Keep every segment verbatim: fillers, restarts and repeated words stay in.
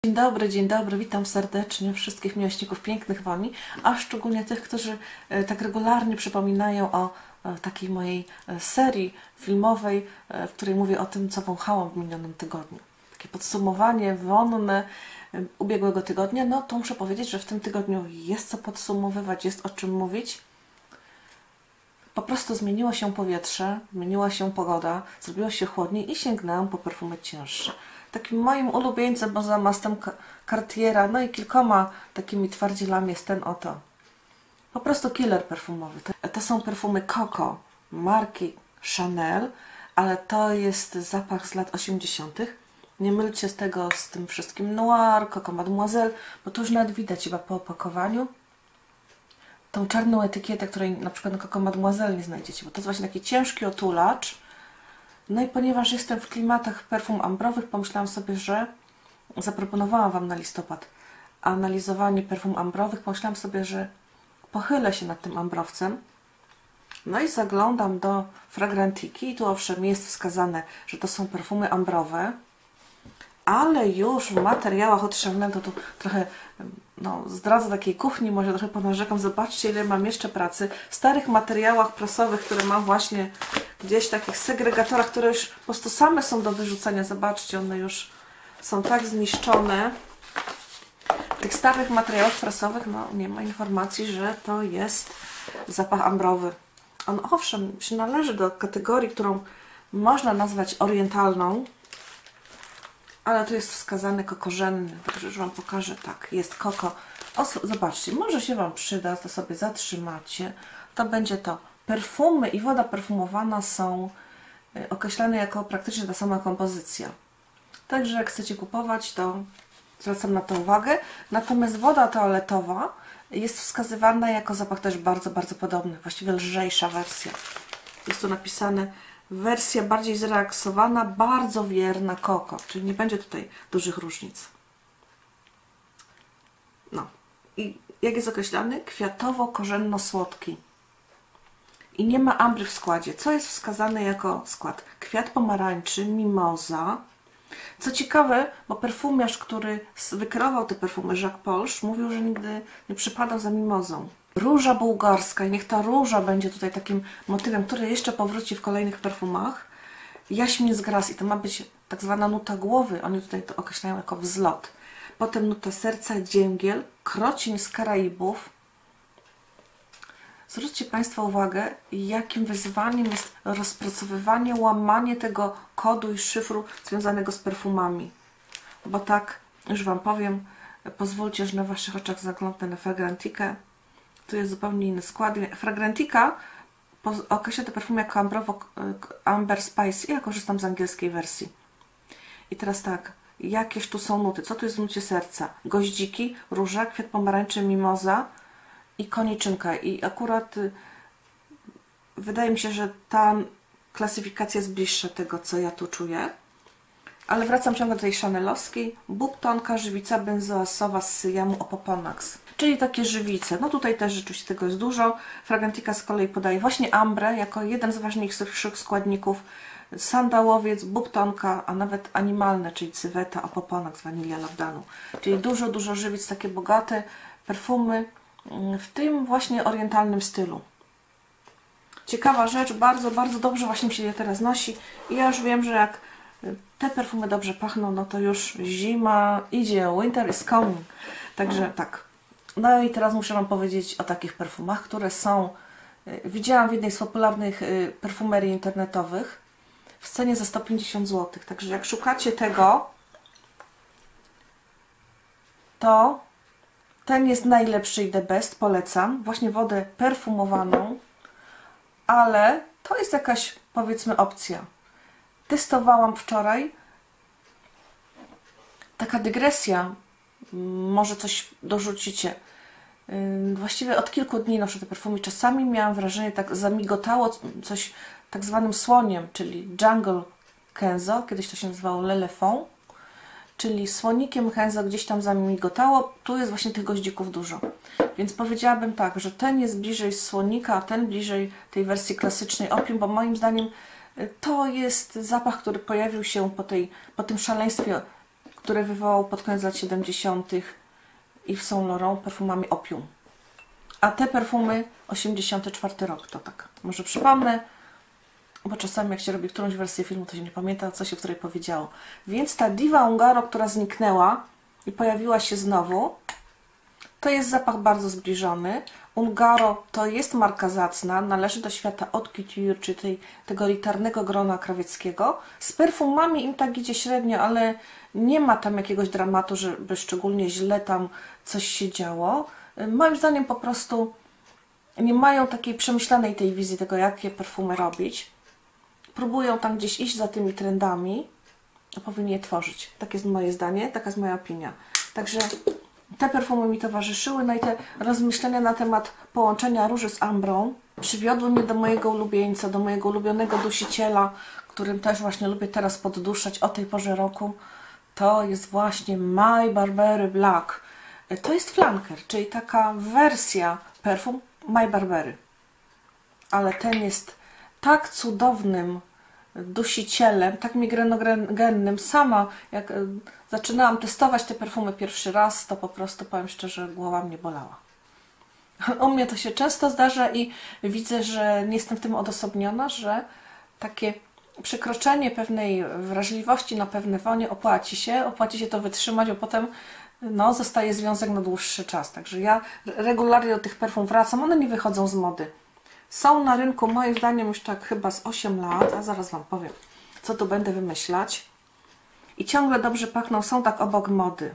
Dzień dobry, dzień dobry, witam serdecznie wszystkich miłośników pięknych woni, a szczególnie tych, którzy tak regularnie przypominają o takiej mojej serii filmowej, w której mówię o tym, co wąchałam w minionym tygodniu. Takie podsumowanie wonne ubiegłego tygodnia. No to muszę powiedzieć, że w tym tygodniu jest co podsumowywać, jest o czym mówić. Po prostu zmieniło się powietrze, zmieniła się pogoda, zrobiło się chłodniej i sięgnęłam po perfumy cięższe. Takim moim ulubieńcem poza mastem Cartiera, no i kilkoma takimi twardzielami jest ten oto. Po prostu killer perfumowy. To są perfumy Coco marki Chanel, ale to jest zapach z lat osiemdziesiątych. Nie mylcie z tego z tym wszystkim Noir, Coco Mademoiselle, bo to już nawet widać chyba po opakowaniu. Tą czarną etykietę, której na przykład na Coco Mademoiselle nie znajdziecie, bo to jest właśnie taki ciężki otulacz. No i ponieważ jestem w klimatach perfum ambrowych, pomyślałam sobie, że zaproponowałam Wam na listopad analizowanie perfum ambrowych. Pomyślałam sobie, że pochylę się nad tym ambrowcem. No i zaglądam do Fragrantiki i tu owszem jest wskazane, że to są perfumy ambrowe, ale już w materiałach od Chanel to tu trochę no, zdradzę takiej kuchni, może trochę ponarzekam. Zobaczcie, ile mam jeszcze pracy w starych materiałach prasowych, które mam właśnie gdzieś w takich segregatorach, które już po prostu same są do wyrzucenia. Zobaczcie, one już są tak zniszczone. W tych starych materiałach prasowych no, nie ma informacji, że to jest zapach ambrowy. On owszem się należy do kategorii, którą można nazwać orientalną, ale tu jest wskazany kokorzenny, także już Wam pokażę. Tak, jest koko. O, zobaczcie, może się Wam przyda, to sobie zatrzymacie. To będzie to. Perfumy i woda perfumowana są określane jako praktycznie ta sama kompozycja. Także jak chcecie kupować, to zwracam na to uwagę. Natomiast woda toaletowa jest wskazywana jako zapach też bardzo, bardzo podobny. Właściwie lżejsza wersja. Jest tu napisane wersja bardziej zrelaksowana, bardzo wierna Coco, czyli nie będzie tutaj dużych różnic. No i jak jest określany? Kwiatowo-korzenno-słodki. I nie ma ambry w składzie. Co jest wskazane jako skład? Kwiat pomarańczy, mimoza. Co ciekawe, bo perfumiarz, który wykreował te perfumy, Jacques Polch, mówił, że nigdy nie przypadał za mimozą. Róża bułgarska i niech ta róża będzie tutaj takim motywem, który jeszcze powróci w kolejnych perfumach. Jaśmin z gras i to ma być tak zwana nuta głowy, oni tutaj to określają jako wzlot. Potem nuta serca, dzięgiel, krocin z Karaibów. Zwróćcie Państwo uwagę, jakim wyzwaniem jest rozpracowywanie, łamanie tego kodu i szyfru związanego z perfumami. Bo tak, już Wam powiem, pozwólcie, że na Waszych oczach zaglądnę na Fragrantikę. Tu jest zupełnie inny skład. Fragrantica określa te perfumy jako ambrowo, Amber Spice. Ja korzystam z angielskiej wersji. I teraz tak, jakież tu są nuty? Co tu jest w nucie serca? Goździki, róża, kwiat pomarańczy, mimoza i koniczynka. I akurat y, wydaje mi się, że ta klasyfikacja jest bliższa tego, co ja tu czuję. Ale wracam ciągle do tej chanelowskiej. Buktonka, żywica benzoasowa z Syjamu Opoponax. Czyli takie żywice. No tutaj też rzeczywiście tego jest dużo. Fragrantica z kolei podaje właśnie ambrę jako jeden z ważniejszych składników. Sandałowiec, buktonka, a nawet animalne, czyli cyweta, Opoponax, wanilia, lavdanu. Czyli dużo, dużo żywic, takie bogate perfumy w tym właśnie orientalnym stylu. Ciekawa rzecz, bardzo, bardzo dobrze właśnie mi się je teraz nosi. I ja już wiem, że jak te perfumy dobrze pachną, no to już zima idzie, winter is coming. Także tak. No i teraz muszę Wam powiedzieć o takich perfumach, które są, widziałam w jednej z popularnych perfumerii internetowych w cenie za sto pięćdziesiąt złotych. Także jak szukacie tego, to ten jest najlepszy i the best, polecam. Właśnie wodę perfumowaną, ale to jest jakaś, powiedzmy, opcja. Testowałam wczoraj. Taka dygresja, może coś dorzucicie. Właściwie od kilku dni noszę te perfumy. Czasami miałam wrażenie, tak zamigotało coś tak zwanym słoniem, czyli Jungle Kenzo, kiedyś to się nazywało L'Elephant, czyli słonikiem Kenzo gdzieś tam zamigotało. Tu jest właśnie tych goździków dużo. Więc powiedziałabym tak, że ten jest bliżej słonika, a ten bliżej tej wersji klasycznej Opium, bo moim zdaniem to jest zapach, który pojawił się po, tej, po tym szaleństwie które wywołał pod koniec lat siedemdziesiątych i w Saint Laurent perfumami Opium. A te perfumy osiemdziesiąty czwarty rok, to tak. Może przypomnę, bo czasami jak się robi którąś wersję filmu, to się nie pamięta, co się w której powiedziało. Więc ta Diva Ungaro, która zniknęła i pojawiła się znowu, to jest zapach bardzo zbliżony. Ungaro to jest marka zacna, należy do świata haute couture, czy tej, tego elitarnego grona krawieckiego. Z perfumami im tak idzie średnio, ale nie ma tam jakiegoś dramatu, żeby szczególnie źle tam coś się działo. Moim zdaniem po prostu nie mają takiej przemyślanej tej wizji tego, jakie perfumy robić. Próbują tam gdzieś iść za tymi trendami, a powinni je tworzyć. Tak jest moje zdanie, taka jest moja opinia. Także te perfumy mi towarzyszyły, no i te rozmyślenia na temat połączenia róży z ambrą przywiodły mnie do mojego ulubieńca, do mojego ulubionego dusiciela, którym też właśnie lubię teraz podduszać o tej porze roku. To jest właśnie My Burberry Black. To jest flanker, czyli taka wersja perfum My Burberry. Ale ten jest tak cudownym dusicielem, tak migrenogennym. Sama jak zaczynałam testować te perfumy pierwszy raz, to po prostu, powiem szczerze, głowa mnie bolała. U mnie to się często zdarza i widzę, że nie jestem w tym odosobniona, że takie przekroczenie pewnej wrażliwości na pewne wonie opłaci się, opłaci się to wytrzymać, bo potem no, zostaje związek na dłuższy czas. Także ja regularnie do tych perfum wracam, one nie wychodzą z mody. Są na rynku moim zdaniem już tak chyba z osiem lat, a zaraz Wam powiem, co tu będę wymyślać. I ciągle dobrze pachną, są tak obok mody.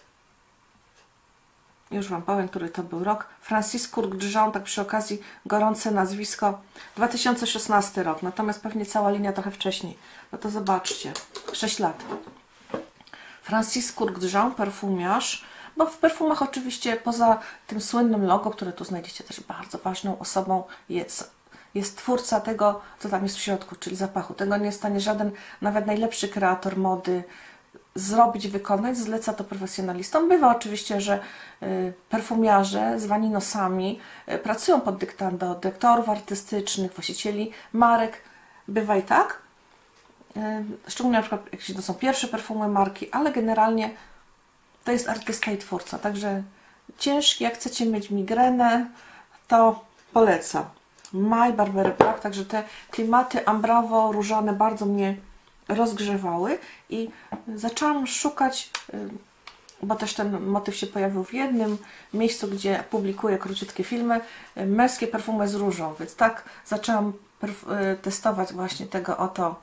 Już Wam powiem, który to był rok. Francis Kurkdżan, tak przy okazji gorące nazwisko, dwa tysiące szesnasty rok, natomiast pewnie cała linia trochę wcześniej. No to zobaczcie, sześć lat. Francis Kurkdżan, perfumiarz, bo w perfumach oczywiście poza tym słynnym logo, które tu znajdziecie, też bardzo ważną osobą jest, jest twórca tego, co tam jest w środku, czyli zapachu. Tego nie jest w stanie żaden, nawet najlepszy kreator mody zrobić, wykonać, zleca to profesjonalistom. Bywa oczywiście, że y, perfumiarze zwani nosami y, pracują pod dyktando dyrektorów artystycznych, właścicieli marek. Bywa i tak. Y, szczególnie na przykład jakieś to są pierwsze perfumy marki, ale generalnie to jest artysta i twórca. Także ciężki, jak chcecie mieć migrenę, to polecam. My Burberry Black, także te klimaty ambrawo-różane bardzo mnie rozgrzewały i zaczęłam szukać, bo też ten motyw się pojawił w jednym miejscu, gdzie publikuję króciutkie filmy, męskie perfumy z różą, więc tak zaczęłam testować właśnie tego oto,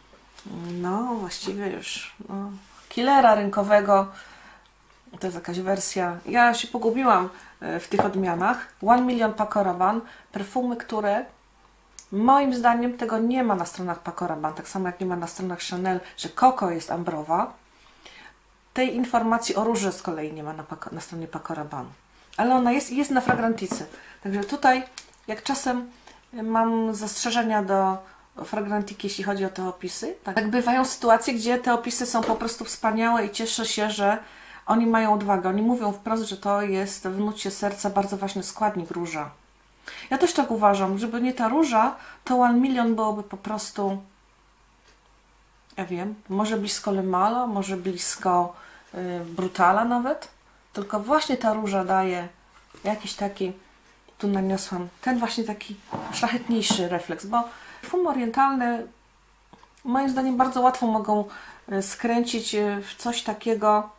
no właściwie już no, killera rynkowego. To jest jakaś wersja, ja się pogubiłam w tych odmianach. One Million Paco Rabanne, perfumy, które moim zdaniem tego nie ma na stronach Paco Rabanne, tak samo jak nie ma na stronach Chanel, że Coco jest ambrowa. Tej informacji o róży z kolei nie ma na, Paco, na stronie Paco Rabanne. Ale ona jest i jest na fragranticy. Także tutaj, jak czasem mam zastrzeżenia do fragrantiki, jeśli chodzi o te opisy, tak, tak bywają sytuacje, gdzie te opisy są po prostu wspaniałe i cieszę się, że oni mają odwagę. Oni mówią wprost, że to jest w nucie serca bardzo ważny składnik róża. Ja też tak uważam, żeby nie ta róża, to One Million byłoby po prostu, ja wiem, może blisko Le Mala, może blisko y, Brutala nawet, tylko właśnie ta róża daje jakiś taki, tu naniosłam, ten właśnie taki szlachetniejszy refleks, bo perfumy orientalne moim zdaniem bardzo łatwo mogą skręcić w coś takiego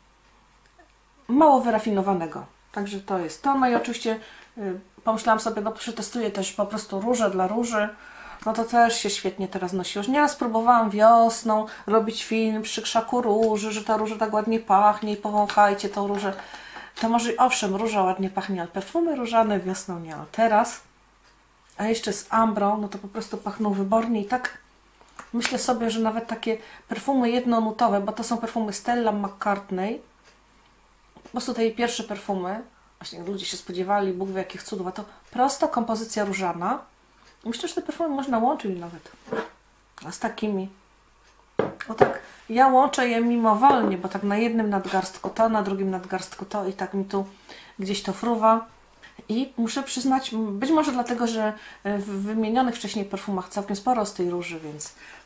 mało wyrafinowanego. Także to jest to. No i oczywiście y, pomyślałam sobie, no przetestuję też po prostu róże dla róży. No to też się świetnie teraz nosi. Już nieraz próbowałam wiosną robić film przy krzaku róży, że ta róża tak ładnie pachnie i powąchajcie tą różę. To może owszem, róża ładnie pachnie, ale perfumy różane wiosną nie. A teraz, a jeszcze z ambrą, no to po prostu pachną wybornie i tak myślę sobie, że nawet takie perfumy jednonutowe, bo to są perfumy Stella McCartney, po prostu te jej pierwsze perfumy, właśnie ludzie się spodziewali, Bóg wie jakich cudów, a to prosta kompozycja różana. Myślę, że te perfumy można łączyć nawet. A z takimi. O tak, ja łączę je mimowolnie, bo tak na jednym nadgarstku to, na drugim nadgarstku to i tak mi tu gdzieś to fruwa. I muszę przyznać, być może dlatego, że w wymienionych wcześniej perfumach całkiem sporo z tej róży, więc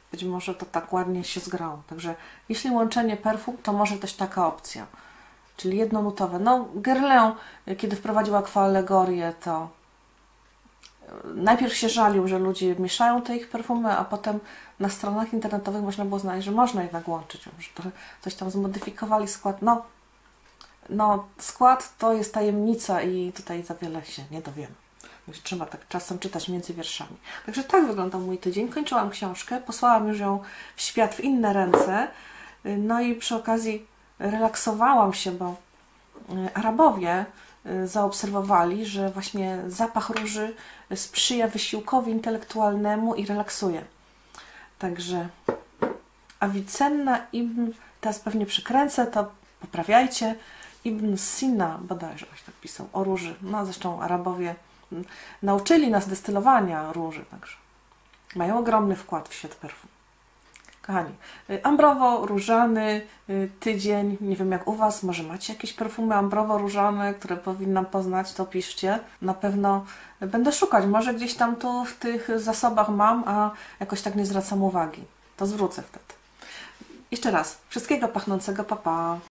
być może to tak ładnie się zgrało. Także jeśli łączenie perfum, to może też taka opcja. Czyli jednonutowe. No, Guerlain, kiedy wprowadził akwalegorię, to najpierw się żalił, że ludzie mieszają te ich perfumy, a potem na stronach internetowych można było znaleźć, że można jednak łączyć, że trochę coś tam zmodyfikowali skład. No, no, skład to jest tajemnica i tutaj za wiele się nie dowiemy. Także trzeba tak czasem czytać między wierszami. Także tak wyglądał mój tydzień. Kończyłam książkę, posłałam już ją w świat w inne ręce. No i przy okazji relaksowałam się, bo Arabowie zaobserwowali, że właśnie zapach róży sprzyja wysiłkowi intelektualnemu i relaksuje. Także Avicenna ibn, teraz pewnie przykręcę, to poprawiajcie, Ibn Sina bodajże tak pisał o róży. No zresztą Arabowie nauczyli nas destylowania róży, także mają ogromny wkład w świat perfum. Kochani, ambrowo-różany tydzień, nie wiem jak u Was, może macie jakieś perfumy ambrowo-różane, które powinnam poznać, to piszcie. Na pewno będę szukać, może gdzieś tam tu w tych zasobach mam, a jakoś tak nie zwracam uwagi. To zwrócę wtedy. Jeszcze raz, wszystkiego pachnącego, pa pa!